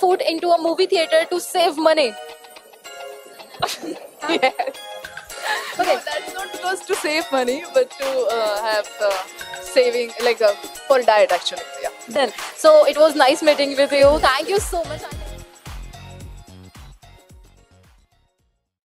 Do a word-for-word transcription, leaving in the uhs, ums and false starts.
food into a movie theater to save money. Yes. Okay. No, that's not because to save money, but to uh, have uh, saving, like uh, for diet actually. Yeah. Then, so it was nice meeting with you. Thank you so much.